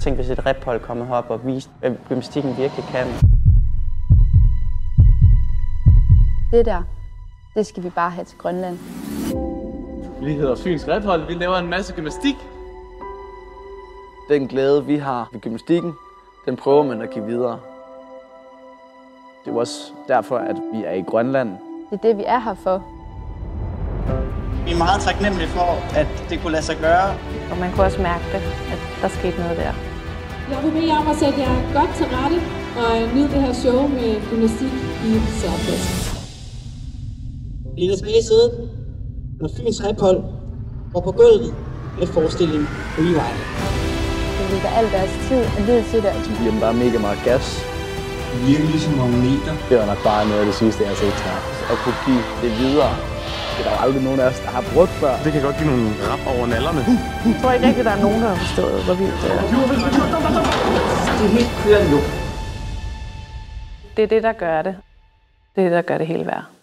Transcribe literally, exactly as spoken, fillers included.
Tænk, hvis et rephold kommer herop og viste, hvad gymnastikken virkelig kan. Det der, det skal vi bare have til Grønland. Vi hedder Fyns Rephold. Vi laver en masse gymnastik. Den glæde, vi har ved gymnastikken, den prøver man at give videre. Det er også derfor, at vi er i Grønland. Det er det, vi er her for. Vi er meget taknemmelige for, at det kunne lade sig gøre. Og man kunne også mærke det, at der skete noget der. Jeg vil bede jer om at sætte jer godt til rette og nyde det her show med gymnastik i særklassen. Bliv der tilbage i sædet, når Fyns Rephold går på gulvet med forestillingen Rewire. Vi lægger al deres tid og lid til det. De giver dem bare mega meget gas. Virkelig som magneter. Det var nok bare noget af det sidste, jeg har set her. At kunne give det videre. Det er der jo aldrig nogen af os, der har brugt før. Det kan godt give nogle rap over nallerne. Jeg tror ikke rigtig, der er nogen, der har forstået, hvor vildt det er. Det er helt kørt nu. Det er det, der gør det. Det er det, der gør det hele værd.